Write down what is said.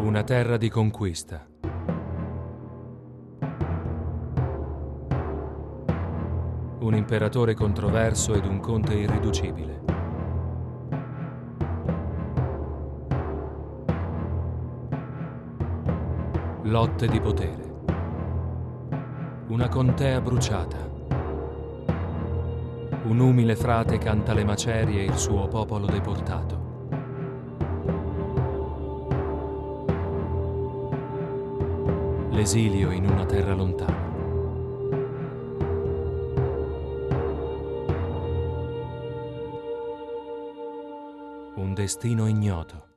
Una terra di conquista. Un imperatore controverso ed un conte irriducibile. Lotte di potere. Una contea bruciata. Un umile frate canta le macerie e il suo popolo deportato. L'esilio in una terra lontana. Un destino ignoto.